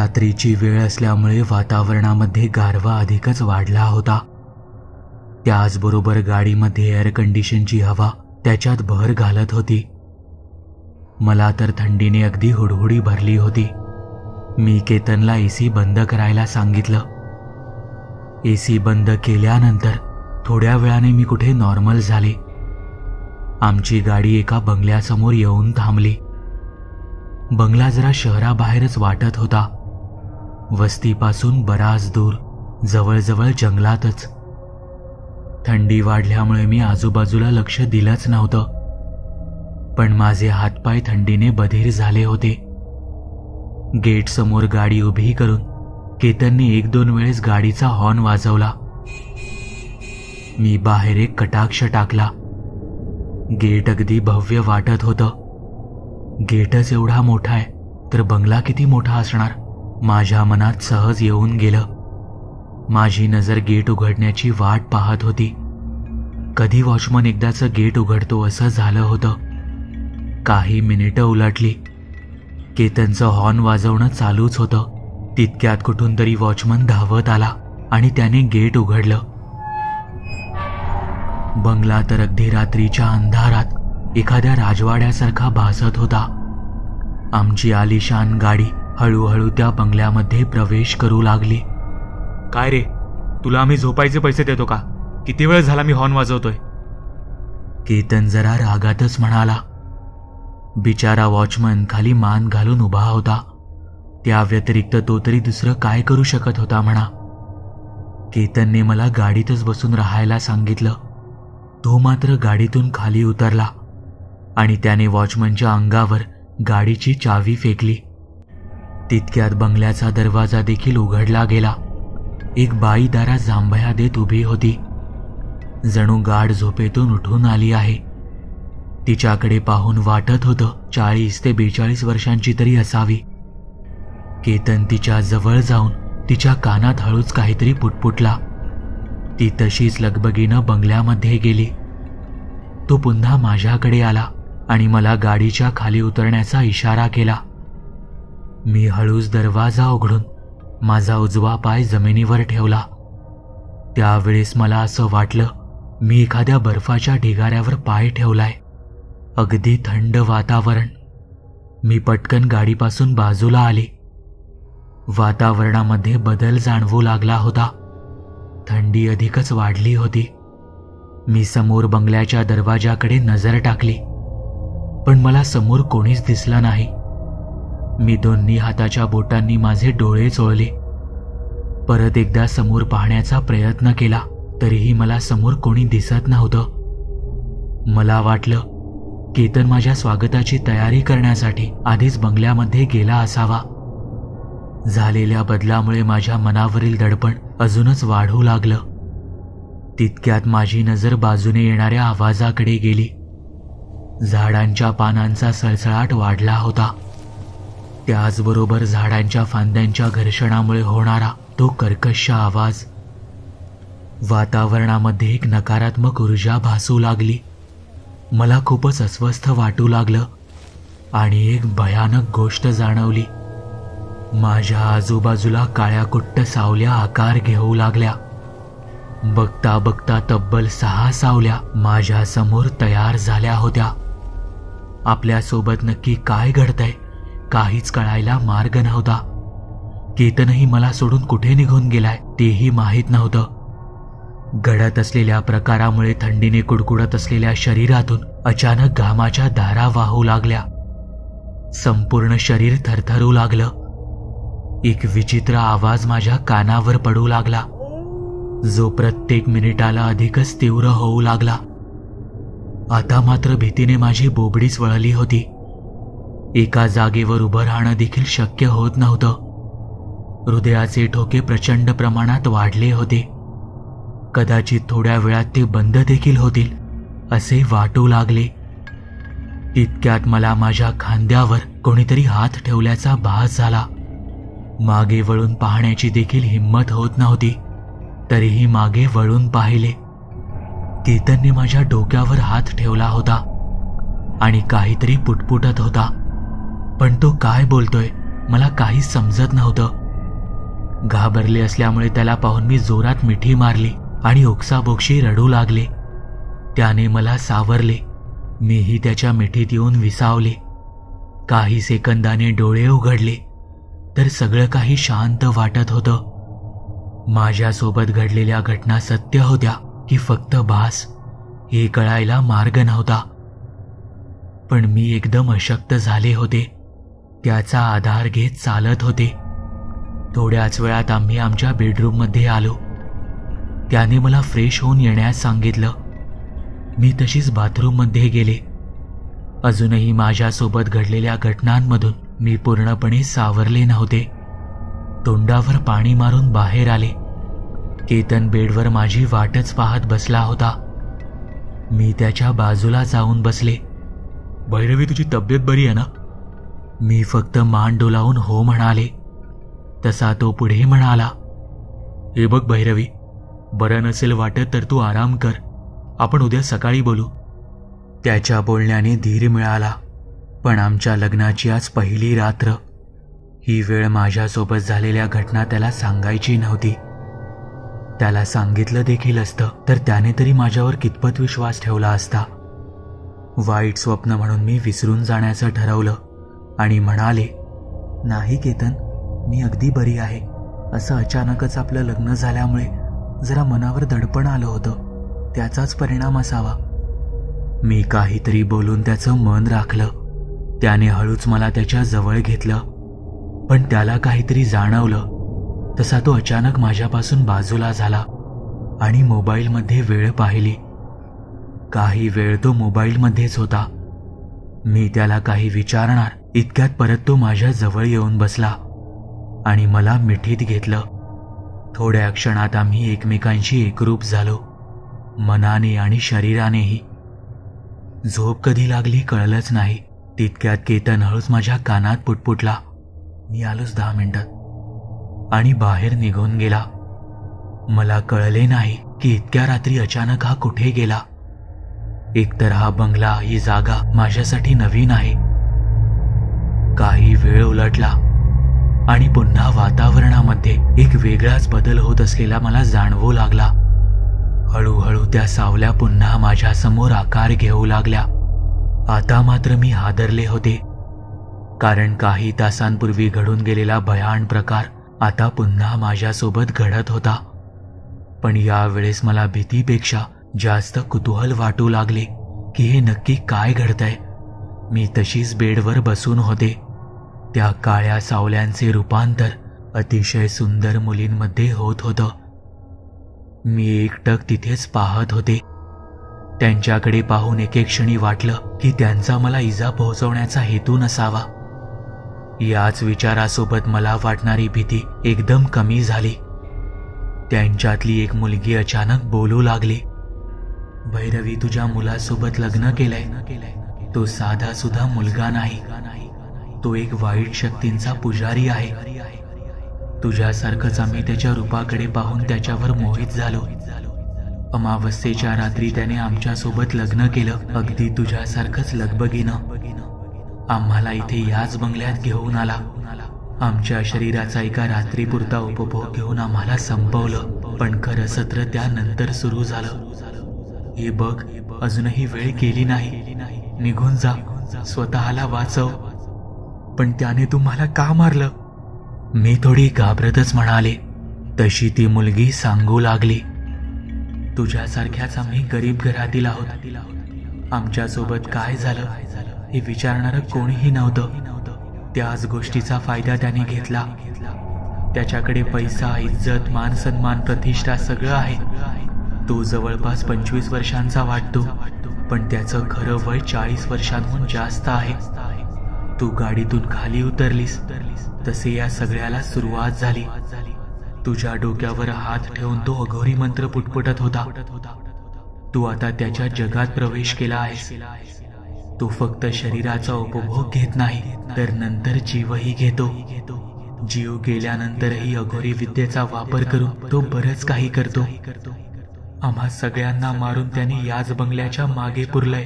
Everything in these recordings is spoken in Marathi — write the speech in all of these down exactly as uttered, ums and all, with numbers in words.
रात्रीची वेळ असल्यामुळे वातावरणामध्ये गारवा अधिकच वाढला होता. त्याचबरोबर गाडीमध्ये एअर कंडिशनची हवा त्याच्यात भर घालत होती. मला तर थंडीने अगदी हुडहुडी भरली होती. मी केतनला एसी बंद करायला सांगितलं. एसी बंद केल्यानंतर थोड्या वेळाने मी कुठे नॉर्मल झाले. आमची गाडी एका बंगल्यासमोर येऊन थांबली. बंगला जरा शहराबाहेरच वाटत होता. वस्तीपासून बराच दूर, जवळजवळ जंगलातच. थंडी वाढल्यामुळे मी आजूबाजूला लक्ष दिलंच नव्हतं, पण माझे हातपाय थंडीने बधीर झाले होते. गेट समोर गाडी उभी करून केतनने एक दोन वेळेस गाडीचा हॉर्न वाजवला. मी बाहेर एक कटाक्ष टाकला. गेट अगदी भव्य वाटत होतं. गेटच एवढा मोठा आहे तर बंगला किती मोठा असणार, माझ्या मनात सहज येऊन गेलं. माझी नजर गेट उघडण्याची वाट पाहत होती. कधी वॉचमन एकदाचं गेट उघडतो असं झालं होतं. काही मिनिटं उलटली. केतनचं हॉर्न वाजवणं चालूच होतं. तितक्यात कुठून तरी वॉचमन धावत आला आणि त्याने गेट उघडलं. बंगला तर अगदी रात्रीच्या अंधारात एखाद्या राजवाड्यासारखा भासत होता. आमची आलिशान गाडी हळूहळू त्या बंगल्यामध्ये प्रवेश करू लागली. काय रे, तुला आम्ही झोपायचे पैसे देतो का? किती वेळ झाला मी हॉर्न वाजवतोय? केतन जरा रागातच म्हणाला. बिचारा वॉचमन खाली मान घालून उभा होता. त्या व्यतिरिक्त तो तरी दुसरं काय करू शकत होता म्हणा. केतनने मला गाडीतच बसून राहायला सांगितलं. तो मात्र गाडीतून खाली उतरला आणि त्याने वॉचमनच्या अंगावर गाडीची चावी फेकली. तितक्यात बंगल्याचा दरवाजा देखील उघडला गेला. एक बाई दारात जांभया देत उभी होती. जणू गाढ झोपेतून उठून आली आहे. तिच्याकडे पाहून वाटत होतं चाळीस ते बेचाळीस वर्षांची तरी असावी. केतन तिच्या जवळ जाऊन तिच्या कानात हळूच काहीतरी पुटपुटला. ती तशीच लगबगीनं बंगल्यामध्ये गेली. तो पुन्हा माझ्याकडे आला आणि मला गाडीच्या खाली उतरण्याचा इशारा केला. मी हळूच दरवाजा उघडून माझा उजवा पाय जमिनीवर ठेवला. त्यावेळेस मला असं वाटलं मी एखाद्या बर्फाच्या ढिगाऱ्यावर पाय ठेवलाय. अगदी थंड वातावरण. मी पटकन गाडीपासून बाजूला आले. वातावरणामध्ये बदल जाणवू लागला होता. थंडी अधिकच वाढली होती. मी समोर बंगल्याच्या दरवाजाकडे नजर टाकली, पण मला समोर कोणीच दिसलं नाही. मी दोन्ही हाताच्या बोटांनी माझे डोळे चोळले. परत एकदा समोर पाहण्याचा प्रयत्न केला, तरीही मला समोर कोणी दिसत नव्हतं. मला वाटलं केतन माझ्या स्वागताची तयारी करण्यासाठी आधीच बंगल्यामध्ये गेला असावा. झालेल्या बदलामुळे माझ्या मनावरील दडपण अजूनच वाढू लागलं. तितक्यात माझी नजर बाजूने येणाऱ्या आवाजाकडे गेली. झाडांच्या पानांचा सळसळाट वाढला होता. त्याचबरोबर झाडांच्या फांद्यांच्या घर्षणामुळे होणारा तो कर्कश आवाज. वातावरणामध्ये एक नकारात्मक ऊर्जा भासू लागली. मला खूपच अस्वस्थ वाटू लागलं आणि एक भयानक गोष्ट जाणवली. माझ्या आजूबाजूला काळ्या कुट्ट सावल्या आकार घेऊ लागल्या. बघता बघता तब्बल सहा सावल्या माझ्या समोर तयार झाल्या होत्या. आपल्यासोबत नक्की काय घडतंय काहीच कळायला मार्ग नव्हता. केतनही मला सोडून कुठे निघून गेलाय तेही माहीत नव्हतं. घडत असलेल्या प्रकारामुळे थंडीने कुडकुडत असलेल्या शरीरातून अचानक घामाच्या धारा वाहू लागल्या. संपूर्ण शरीर थरथरू लागलं. एक विचित्र आवाज माझ्या कानावर पडू लागला, जो प्रत्येक मिनिटाला अधिकच तीव्र होऊ लागला. आता मात्र भीतीने माझी बोबडीच वळली होती. एका जागेवर उभं राहणं देखील शक्य होत नव्हतं. हृदयाचे ठोके प्रचंड प्रमाणात वाढले होते. कदाचित थोड्या वेळात ते बंद देखील होतील असे वाटू लागले. तितक्यात मला माझ्या खांद्यावर कोणीतरी हात ठेवल्याचा भास झाला. मागे वळून पाहण्याची देखील हिंमत होत नव्हती, तरीही मागे वळून पाहिले. केतनने माझ्या डोक्यावर हात ठेवला होता आणि काहीतरी पुटपुटत होता, पण तो काय बोलतोय मला काहीच समजत नव्हतं. घाबरले असल्यामुळे त्याला पाहून मी जोरात मिठी मारली आणि ओक्साबोक्शी रडू लागले. त्याने मला सावरले. मीही त्याच्या मिठीत येऊन विसावले. काही सेकंदाने डोळे उघडले तर सगळं काही शांत वाटत होतं. माझ्यासोबत घडलेल्या घटना सत्य होत्या की फक्त भास हे कळायला मार्ग नव्हता. पण मी एकदम अशक्त झाले होते. त्याचा आधार घेत चालत होते. थोड्याच वेळात आम्ही आमच्या बेडरूममध्ये आलो. त्याने मला फ्रेश होऊन येण्यास सांगितलं. मी तशीच बाथरूममध्ये गेले. अजूनही माझ्यासोबत घडलेल्या घटनांमधून मी पूर्णपणे सावरले नव्हते. तोंडावर पाणी मारून बाहेर आले. केतन बेडवर माझी वाटच पाहत बसला होता. मी त्याच्या बाजूला जाऊन बसले. भैरवी, तुझी तब्येत बरी आहे ना? मी फक्त मान डोलावून हो म्हणाले. तसा तो पुढे म्हणाला, हे बघ भैरवी, बरं नसेल वाटत तर तू आराम कर. आपण उद्या सकाळी बोलू. त्याच्या बोलण्याने धीर मिळाला. पण आमच्या लग्नाची आज पहिली रात्र. ही वेळ माझ्यासोबत झालेल्या घटना त्याला सांगायची नव्हती. त्याला सांगितलं देखील असतं तर त्याने तरी माझ्यावर कितपत विश्वास ठेवला असता. वाईट स्वप्न म्हणून मी विसरून जाण्याचं ठरवलं आणि म्हणाले, नाही केतन, मी अगदी बरी आहे. असं अचानकच आपलं लग्न झाल्यामुळे जरा मनावर दडपण आलं होतं. त्याचाच परिणाम असावा. मी काहीतरी बोलून त्याचं मन राखलं. त्याने हळूच मला त्याच्या जवळ घेतलं. पण त्याला काहीतरी जाणवलं. तसा तो अचानक माझ्यापासून बाजूला झाला आणि मोबाईलमध्ये वेळ पाहिली. काही वेळ तो मोबाईलमध्येच होता. मी त्याला काही विचारणार इतक्यात परत तो माझ्या जवळ येऊन बसला आणि मला मिठीत घेतलं. थोड्या क्षणात आम्ही एकमेकांशी एकरूप झालो, मनाने आणि शरीरानेही. झोप कधी लागली कळलंच नाही. तितक्यात केतन हळूच माझ्या कानात पुटपुटला, मी आलोच दहा मिनिटात, आणि बाहेर निघून गेला. मला कळले नाही की इतक्या रात्री अचानक हा कुठे गेला. एकतर हा बंगला, ही जागा माझ्यासाठी नवीन आहे. काही वेळ उलटला आणि पुन्हा वातावरणामध्ये एक वेगळाच बदल होत असलेला मला जाणवू लागला. हळूहळू त्या सावल्या पुन्हा माझ्या समोर आकार घेऊ लागल्या. आता मात्र मी हादरले होते, कारण काही तासांपूर्वी घडून गेलेला भयान प्रकार आता पुन्हा माझ्यासोबत घडत होता. पण यावेळेस मला भीतीपेक्षा जास्त कुतूहल वाटू लागले की हे नक्की काय घडतंय. मी तशीच बेडवर बसून होते. त्या काळ्या सावल्यांचे रूपांतर अतिशय सुंदर मुलींमध्ये होत होतं. मी एकटक तिथेच पाहत होते. त्यांच्याकडे पाहून एके क्षणी वाटलं की त्यांचा मला इजा पोहोचवण्याचा हेतू नसावा. याच विचारासोबत मला वाटणारी भीती एकदम कमी झाली. त्यांच्यातली एक मुलगी अचानक बोलू लागली, भैरवी, तुझ्या मुलासोबत लग्न केलंय. तो साधा सुद्धा मुलगा नाही, तो एक वाईट शक्तींचा पुजारी आहे. तुझ्यासारखंच आम्ही त्याच्या रूपाकडे पाहून त्याच्यावर मोहित झालो. अमावस्येच्या रात्री त्याने आमच्यासोबत लग्न केलं, अगदी तुझ्यासारखंच लगबगीनं. आम्हाला इथे याच बंगल्यात घेऊन आला. आमच्या शरीराचा एका रात्रीपुरता उपभोग घेऊन आम्हाला संपवलं. पण खरं सत्र त्यानंतर सुरू झालं. हे बघ, अजूनही वेळ गेली नाही. निघून जा, स्वतःला वाचव. पण त्याने तुम्हाला का मारलं? मी थोडी घाबरतच म्हणाले. तशी ती मुलगी सांगू लागली, तुझ्यासारख्याच आम्ही गरीब घरातील आहोत. आमच्यासोबत काय झालं हे विचारणारं कोणीही नव्हतं. त्याच गोष्टीचा फायदा त्याने घेतला. त्याच्याकडे पैसा, इज्जत, मान सन्मान, प्रतिष्ठा सगळं आहे. तो जवळपास पंचवीस वर्षांचा वाटतो, पण त्याचं खरं वय चाळीस वर्षांहून जास्त आहे. तू गाडीतून खाली उतरलीस तसे या सगळ्याला सुरुवात झाली. तुझ्या डोक्यावर हात ठेवून तो अघोरी मंत्र पुटपुटत होता. तू आता त्याच्या जगात प्रवेश केला आहेस. तो फक्त शरीराचा उपभोग घेत नाही, तर नंतर जीवही घेतो. जीव गेल्यानंतरही अघोरी विद्येचा वापर करून तो बरंच काही करतो. आम्हा सगळ्यांना मारून त्याने याच बंगल्याच्या मागे पुरलंय.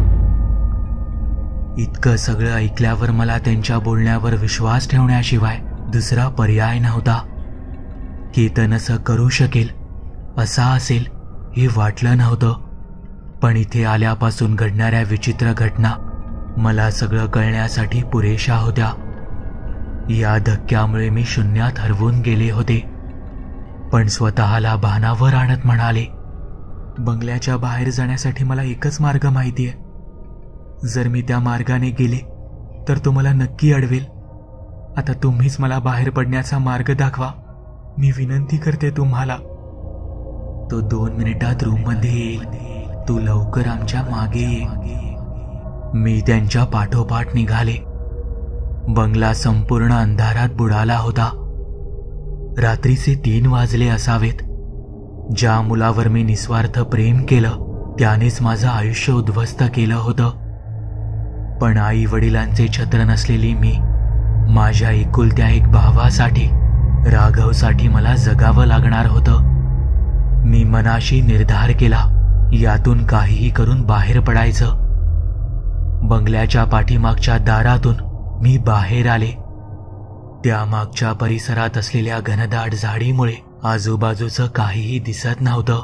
इतकं सगळं ऐकल्यावर मला त्यांच्या बोलण्यावर विश्वास ठेवण्याशिवाय दुसरा पर्याय नव्हता. केतन असं करू शकेल, असा असेल हे वाटलं नव्हतं. पण इथे आल्यापासून घडणाऱ्या विचित्र घटना मला सगळं कळण्यासाठी पुरेशा होत्या. या धक्क्यामुळे मी शून्यात हरवून गेले होते. पण स्वतःला भानावर आणत म्हणाले, बंगल्याच्या बाहेर जाण्यासाठी मला एकच मार्ग माहितीये. जर मी त्या मार्गाने गेले तर तो मला नक्की अडवेल. आता तुम्हीच मला बाहेर पडण्याचा मार्ग दाखवा, मी विनंती करते तुम्हाला. तो दोन मिनिटात रूममध्ये येईल, तू लवकर आमच्या मागे ये. मी त्यांच्या पाठोपाठ निघाले. बंगला संपूर्ण अंधारात बुडाला होता. रात्रीचे तीन वाजले असावेत. ज्या मुलावर मी निस्वार्थ प्रेम केलं त्यानेच माझं आयुष्य उद्ध्वस्त केलं होतं. पण आई वडिलांचे छत्र नसलेली मी माझ्या एकुलत्या एक भावासाठी, राघवसाठी मला जगावं लागणार होतं. मी मनाशी निर्धार केला, यातून काहीही करून बाहेर पडायचं. बंगल्याच्या पाठीमागच्या दारातून मी बाहेर आले. त्या मागच्या परिसरात असलेल्या घनदाट झाडीमुळे आजूबाजूचं काहीही दिसत नव्हतं.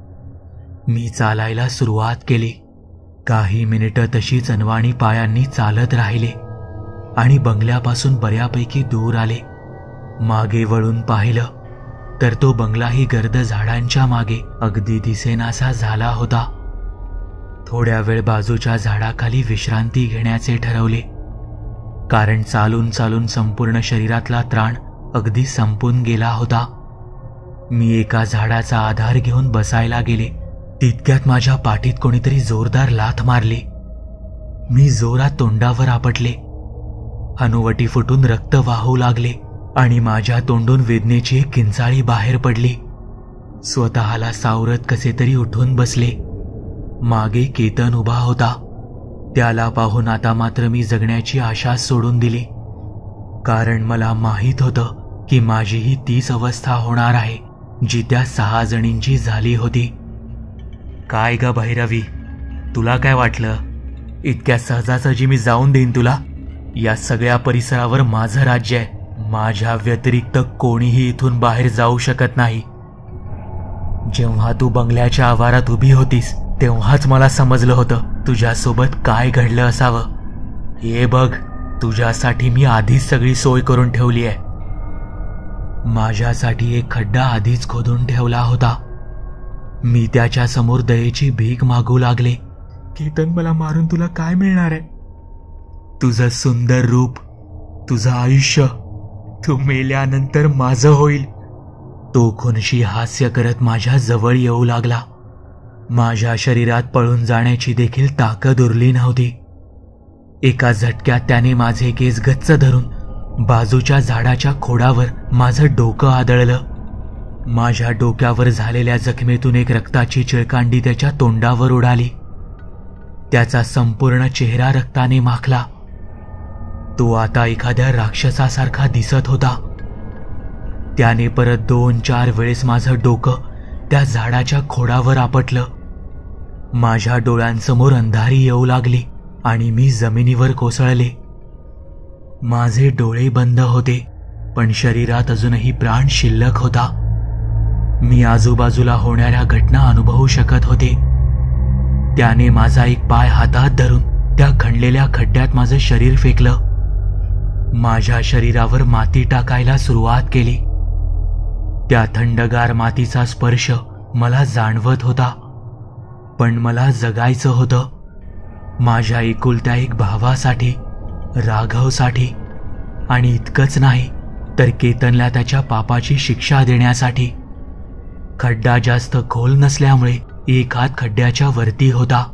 मी चालायला सुरुवात केली. काही मिनिटं तशीच अनवाणी पायांनी चालत राहिले आणि बंगल्यापासून बऱ्यापैकी दूर आले. मागे वळून पाहिलं तर तो बंगलाही गर्द झाडांच्या मागे अगदी दिसेनासा झाला होता. थोड्या वेळ बाजूच्या झाडाखाली विश्रांती घेण्याचे ठरवले, कारण चालून चालून संपूर्ण शरीरातला त्राण अगदी संपून गेला होता. मी एका झाडाचा आधार घेऊन बसायला गेले. तितक्यात माझ्या पाठीत कोणीतरी जोरदार लाथ मारली. मी जोरात तोंडावर आपटले. हनुवटी फुटून रक्त वाहू लागले आणि माझ्या तोंडून वेदनेची एक किंचाळी बाहेर पडली. स्वतःला सावरत कसे तरी उठून बसले. मागे केतन उभा होता. त्याला पाहून आता मात्र मी जगण्याची आशा सोडून दिली, कारण मला माहीत होतं की माझीही तीच अवस्था होणार आहे जी त्या सहा जणींची झाली होती. काय ग भैरवी, तुला काय वाटलं इतक्या सहजासहजी मी जाऊन देईन तुला? या सगळ्या परिसरावर माझं राज्य आहे. माझ्या व्यतिरिक्त कोणीही इथून बाहेर जाऊ शकत नाही. जेव्हा तू बंगल्याच्या आवारात उभी होतीस तेव्हाच मला समजलं होतं तुझ्यासोबत काय घडलं असावं. हे बघ, तुझ्यासाठी मी आधीच सगळी सोय करून ठेवली आहे. माझ्यासाठी एक खड्डा आधीच खोदून ठेवला होता. मी त्याच्या समोर दयेची भीक मागू लागले. केतन, मला मारून तुला काय मिळणार आहे? तुझं सुंदर रूप, तुझं आयुष्य, तू मेल्यानंतर माझं होईल. तो खुनशी हास्य करत माझ्या जवळ येऊ लागला. माझ्या शरीरात पळून जाण्याची देखील ताकद उरली नव्हती. एका झटक्यात त्याने माझे केस गच्च धरून बाजूच्या झाडाच्या खोडावर माझं डोकं आदळलं. माझ्या डोक्यावर झालेल्या जखमेतून एक रक्ताची चिळकांडी त्याच्या तोंडावर उडाली. त्याचा संपूर्ण चेहरा रक्ताने माखला. तो आता एखाद्या राक्षसासारखा दिसत होता. त्याने परत दोन चार वेळेस माझं डोकं त्या झाडाच्या खोडावर आपटलं. माझ्या डोळ्यांसमोर अंधारी येऊ लागली आणि मी जमिनीवर कोसळले. माझे डोळे बंद होते, पण शरीरात अजूनही प्राण शिल्लक होता. मी आजूबाजूला होणाऱ्या घटना अनुभवू शकत होते. त्याने माझा एक पाय हातात धरून त्या खणलेल्या खड्ड्यात माझं शरीर फेकलं. माझ्या शरीरावर माती टाकायला सुरुवात केली. त्या थंडगार मातीचा स्पर्श मला जाणवत होता. पण मला जगायचं होतं. माझ्या एकुलत्या एक भावासाठी, राघवसाठी, आणि इतकंच नाही तर केतनला त्याच्या पापाची शिक्षा देण्यासाठी. खड्डा जास्त खोल नसल्यामुळे एक हात खड्ड्याच्या वरती होता.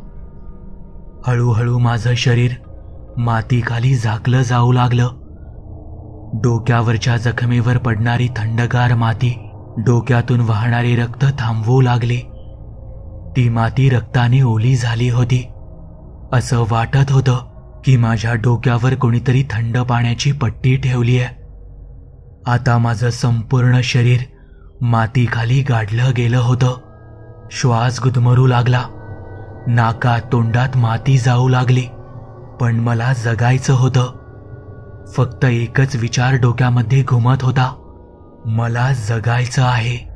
हळूहळू माझं शरीर मातीखाली झाकलं जाऊ लागलं. डोक्यावरच्या जखमेवर पडणारी थंडगार माती डोक्यातून वाहणारे रक्त थांबवू लागली. ती माती रक्ताने ओली झाली होती. असं वाटत होतं की माझ्या डोक्यावर कोणीतरी थंड पाण्याची पट्टी ठेवली आहे. आता माझं संपूर्ण शरीर मातीखाली गाडलं गेलं होतं. श्वास गुदमरू लागला. नाकात तोंडात माती जाऊ लागली. पण मला जगायचं होतं. फक्त एकच विचार डोक्यामध्ये घुमत होता, मला जगायचं आहे.